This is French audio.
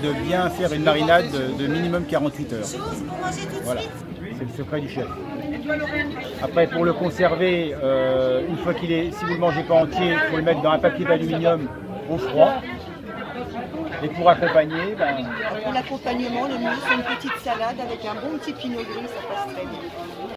c'est de bien faire une marinade de minimum 48 heures. Voilà, c'est le secret du chef. Après, pour le conserver, une fois qu'il est, si vous ne le mangez pas entier, il faut le mettre dans un papier d'aluminium au froid. Et pour accompagner, Pour l'accompagnement, le mieux c'est une petite salade avec un bon petit pinot gris, ça passe très bien.